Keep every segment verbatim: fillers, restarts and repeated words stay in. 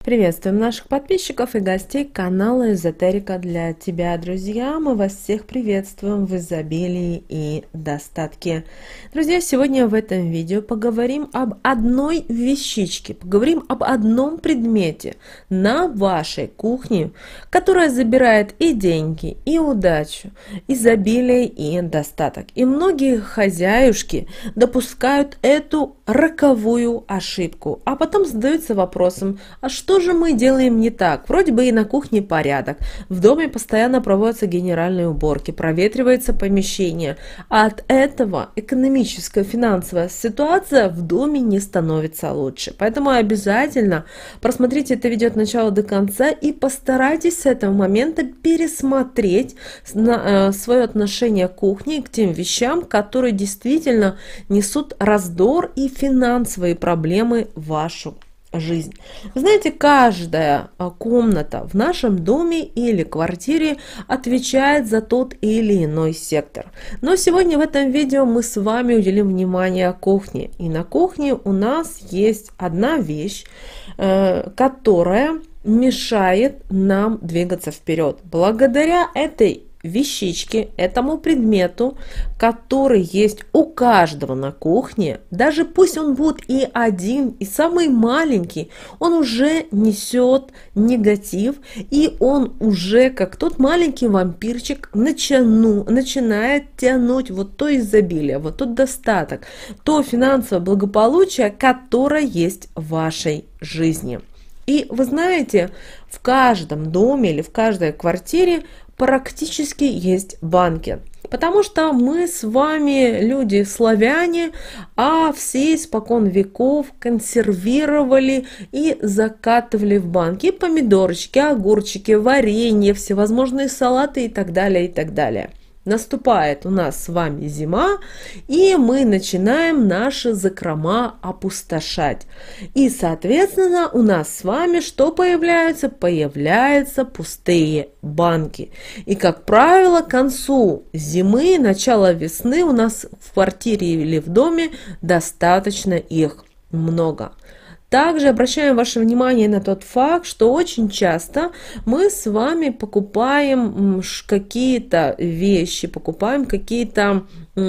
Приветствуем наших подписчиков и гостей канала Эзотерика для тебя, друзья. Мы вас всех приветствуем в изобилии и достатке. Друзья, сегодня в этом видео поговорим об одной вещичке, поговорим об одном предмете на вашей кухне, которая забирает и деньги, и удачу, изобилие и достаток. И многие хозяюшки допускают эту роковую ошибку, а потом задаются вопросом: а что же мы делаем не так? Вроде бы и на кухне порядок, в доме постоянно проводятся генеральные уборки, проветривается помещение, а от этого экономическая, финансовая ситуация в доме не становится лучше. Поэтому обязательно просмотрите это видео от начала до конца и постарайтесь с этого момента пересмотреть свое отношение к кухне и к тем вещам, которые действительно несут раздор и финансовые проблемы в вашу жизнь. Вы знаете, каждая комната в нашем доме или квартире отвечает за тот или иной сектор. Но сегодня в этом видео мы с вами уделим внимание кухне. И на кухне у нас есть одна вещь, которая мешает нам двигаться вперед. Благодаря этой вещички, этому предмету, который есть у каждого на кухне, даже пусть он будет и один, и самый маленький, он уже несет негатив, и он уже, как тот маленький вампирчик, начану, начинает тянуть вот то изобилие, вот тот достаток, то финансовое благополучие, которое есть в вашей жизни. И вы знаете, в каждом доме или в каждой квартире практически есть банки. Потому что мы с вами люди славяне, а все испокон веков консервировали и закатывали в банки помидорчики, огурчики, варенье, всевозможные салаты и так далее, и так далее. Наступает у нас с вами зима, и мы начинаем наши закрома опустошать. И, соответственно, у нас с вами что появляется? Появляются пустые банки. И, как правило, к концу зимы, начало весны у нас в квартире или в доме достаточно их много. Также обращаем ваше внимание на тот факт, что очень часто мы с вами покупаем какие-то вещи, покупаем какие-то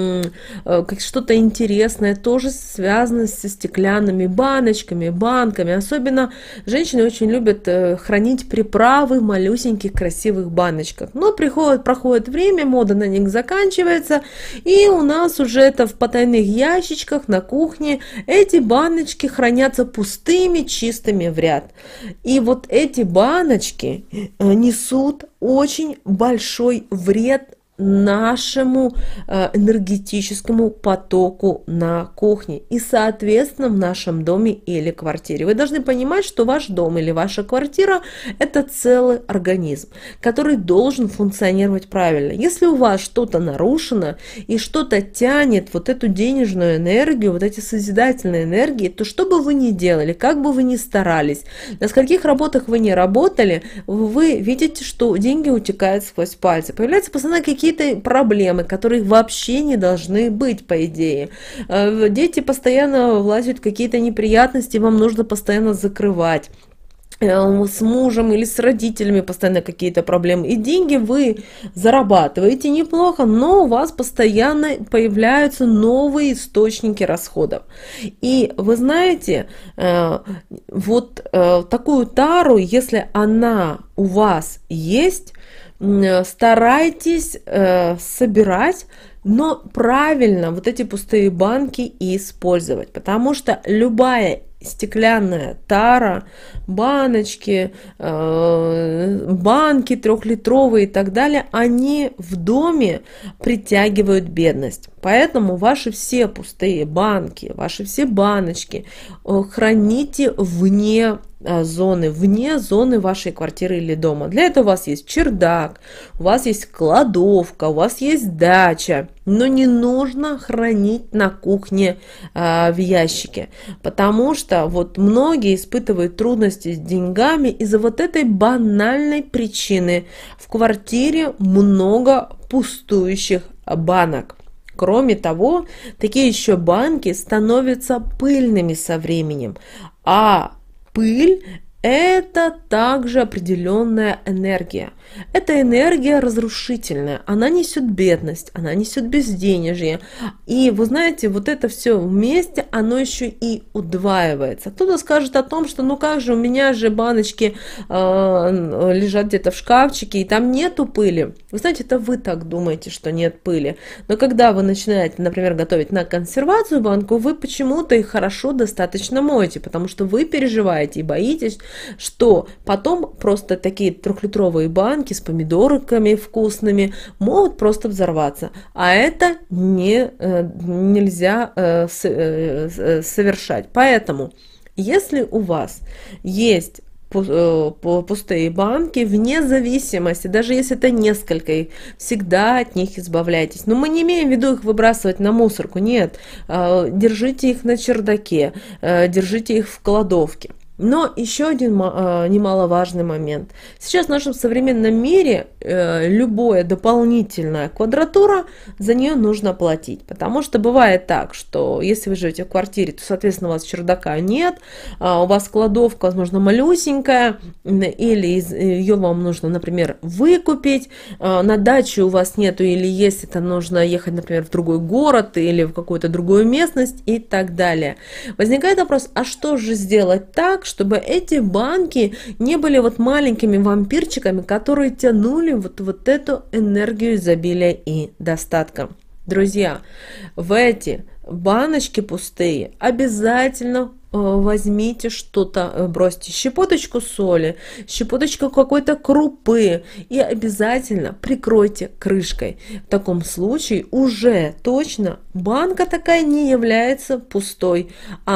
что-то интересное, тоже связано со стеклянными баночками, банками. Особенно женщины очень любят хранить приправы в малюсеньких красивых баночках. Но приходит, проходит время, мода на них заканчивается, и у нас уже это в потайных ящичках на кухне эти баночки хранятся пустыми, чистыми в ряд. И вот эти баночки несут очень большой вред нашему энергетическому потоку на кухне и, соответственно, в нашем доме или квартире. Вы должны понимать, что ваш дом или ваша квартира – это целый организм, который должен функционировать правильно. Если у вас что-то нарушено и что-то тянет вот эту денежную энергию, вот эти созидательные энергии, то что бы вы ни делали, как бы вы ни старались, на скольких работах вы не работали, вы видите, что деньги утекают сквозь пальцы. Появляются постоянно какие какие-то проблемы, которые вообще не должны быть, по идее. Дети постоянно влазят в какие-то неприятности, вам нужно постоянно закрывать. С мужем или с родителями постоянно какие-то проблемы. И деньги вы зарабатываете неплохо, но у вас постоянно появляются новые источники расходов. И вы знаете, вот такую тару, если она у вас есть, старайтесь э, собирать, но правильно вот эти пустые банки использовать, потому что любая стеклянная тара, баночки, э, банки трехлитровые и так далее, они в доме притягивают бедность. Поэтому ваши все пустые банки, ваши все баночки э, храните вне зоны, вне зоны вашей квартиры или дома. Для этого у вас есть чердак, у вас есть кладовка, у вас есть дача, но не нужно хранить на кухне э, в ящике, потому что вот многие испытывают трудности с деньгами из-за вот этой банальной причины. В квартире много пустующих банок. Кроме того, такие еще банки становятся пыльными со временем, а пыль – это также определенная энергия. Эта энергия разрушительная, она несет бедность, она несет безденежье. И вы знаете, вот это все вместе, оно еще и удваивается. Кто-то скажет о том, что ну как же, у меня же баночки э, лежат где-то в шкафчике, и там нету пыли. Вы знаете, это вы так думаете, что нет пыли. Но когда вы начинаете, например, готовить на консервацию банку, вы почему-то их хорошо достаточно моете, потому что вы переживаете и боитесь, что потом просто такие трехлитровые банки с помидорками вкусными могут просто взорваться. А это не, нельзя совершать. Поэтому, если у вас есть пустые банки, вне зависимости, даже если это несколько, всегда от них избавляйтесь. Но мы не имеем в виду их выбрасывать на мусорку, нет. Держите их на чердаке, держите их в кладовке. Но еще один э, немаловажный момент. Сейчас в нашем современном мире э, любая дополнительная квадратура, за нее нужно платить. Потому что бывает так, что если вы живете в квартире, то, соответственно, у вас чердака нет, э, у вас кладовка, возможно, малюсенькая, или из, ее вам нужно, например, выкупить, э, на даче у вас нету, или есть, это нужно ехать, например, в другой город или в какую-то другую местность и так далее. Возникает вопрос, а что же сделать так, чтобы эти банки не были вот маленькими вампирчиками, которые тянули вот, вот эту энергию изобилия и достатка. Друзья, в эти баночки пустые обязательно возьмите что-то, бросьте щепоточку соли, щепоточку какой-то крупы и обязательно прикройте крышкой. В таком случае уже точно банка такая не является пустой,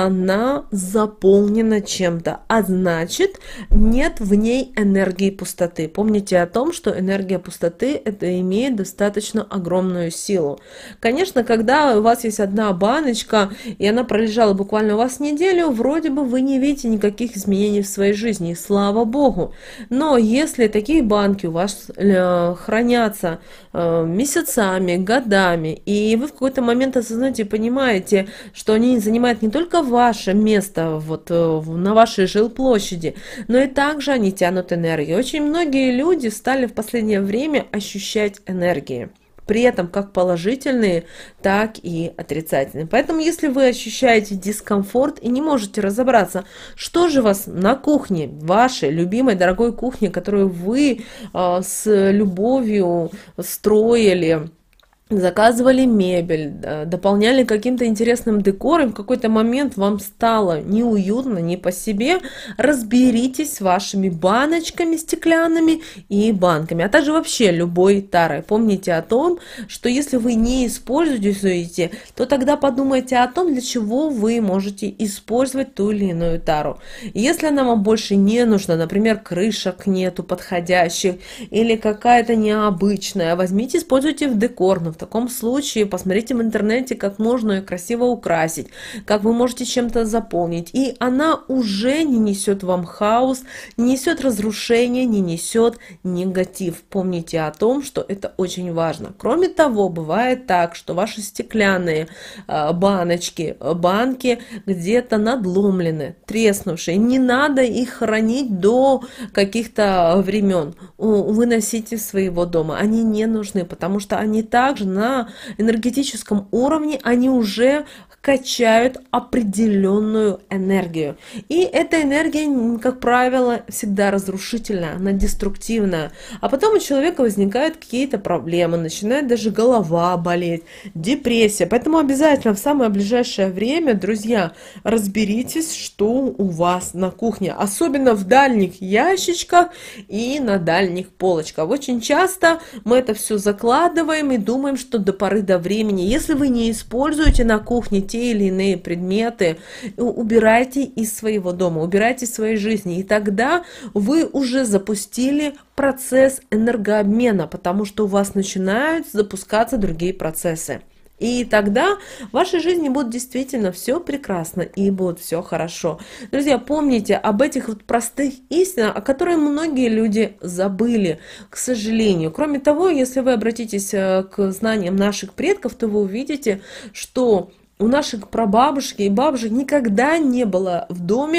она заполнена чем-то, а значит нет в ней энергии пустоты. Помните о том, что энергия пустоты это имеет достаточно огромную силу. Конечно, когда у вас есть одна баночка и она пролежала буквально у вас неделю, вроде бы вы не видите никаких изменений в своей жизни, и слава богу. Но если такие банки у вас э, хранятся э, месяцами, годами, и вы в какой-то момент осознаете и понимаете, что они занимают не только ваше место вот, э, на вашей жилплощади, но и также они тянут энергию. Очень многие люди стали в последнее время ощущать энергии. При этом как положительные, так и отрицательные. Поэтому, если вы ощущаете дискомфорт и не можете разобраться, что же вас на кухне, вашей любимой дорогой кухне, которую вы э, с любовью строили, заказывали мебель, дополняли каким-то интересным декором, в какой-то момент вам стало неуютно, не по себе, разберитесь с вашими баночками стеклянными и банками, а также вообще любой тарой. Помните о том, что если вы не используете, то тогда подумайте о том, для чего вы можете использовать ту или иную тару. Если она вам больше не нужна, например, крышек нету подходящих или какая-то необычная, возьмите, используйте в декор. Но в таком случае посмотрите в интернете, как можно ее красиво украсить, как вы можете чем-то заполнить. И она уже не несет вам хаос, не несет разрушение, не несет негатив. Помните о том, что это очень важно. Кроме того, бывает так, что ваши стеклянные э, баночки, банки где-то надломлены, треснувшие. Не надо их хранить до каких-то времен. Выносите из своего дома. Они не нужны, потому что они также на энергетическом уровне, они уже качают определенную энергию. И эта энергия, как правило, всегда разрушительная, она деструктивная. А потом у человека возникают какие-то проблемы, начинает даже голова болеть, депрессия. Поэтому обязательно в самое ближайшее время, друзья, разберитесь, что у вас на кухне. Особенно в дальних ящичках и на дальних полочках. Очень часто мы это все закладываем и думаем, что до поры до времени. Если вы не используете на кухне те или иные предметы, убирайте из своего дома, убирайте из своей жизни, и тогда вы уже запустили процесс энергообмена, потому что у вас начинают запускаться другие процессы. И тогда в вашей жизни будет действительно все прекрасно и будет все хорошо. Друзья, помните об этих вот простых истинах, о которых многие люди забыли, к сожалению. Кроме того, если вы обратитесь к знаниям наших предков, то вы увидите, что у наших прабабушек и бабушек никогда не было в доме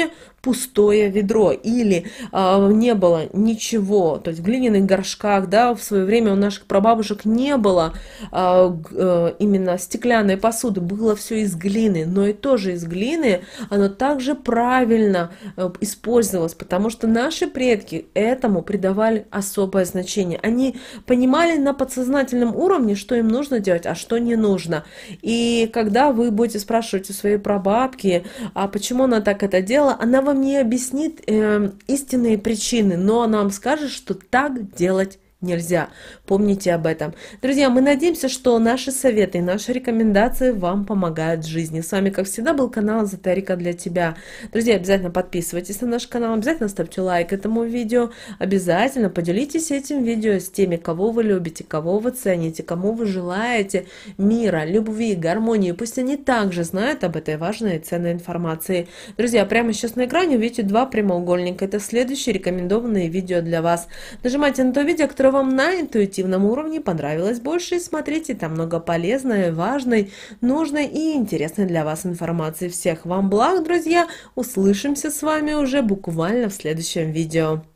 пустое ведро или э, не было ничего, то есть в глиняных горшках, да, в свое время у наших прабабушек не было э, э, именно стеклянной посуды, было все из глины, но и тоже из глины оно также правильно э, использовалось, потому что наши предки этому придавали особое значение. Они понимали на подсознательном уровне, что им нужно делать, а что не нужно. И когда вы будете спрашивать у своей прабабки, а почему она так это делала, она вам не объяснит э, истинные причины, но она вам скажет, что так делать нельзя. Помните об этом. Друзья, мы надеемся, что наши советы и наши рекомендации вам помогают в жизни. С вами, как всегда, был канал Эзотерика для тебя. Друзья, обязательно подписывайтесь на наш канал, обязательно ставьте лайк этому видео, обязательно поделитесь этим видео с теми, кого вы любите, кого вы цените, кому вы желаете мира, любви, гармонии. Пусть они также знают об этой важной и ценной информации. Друзья, прямо сейчас на экране видите два прямоугольника. Это следующие рекомендованные видео для вас. Нажимайте на то видео, которое вам на интуитивном уровне понравилось больше, и смотрите, там много полезной, важной, нужной и интересной для вас информации. Всех вам благ, друзья! Услышимся с вами уже буквально в следующем видео.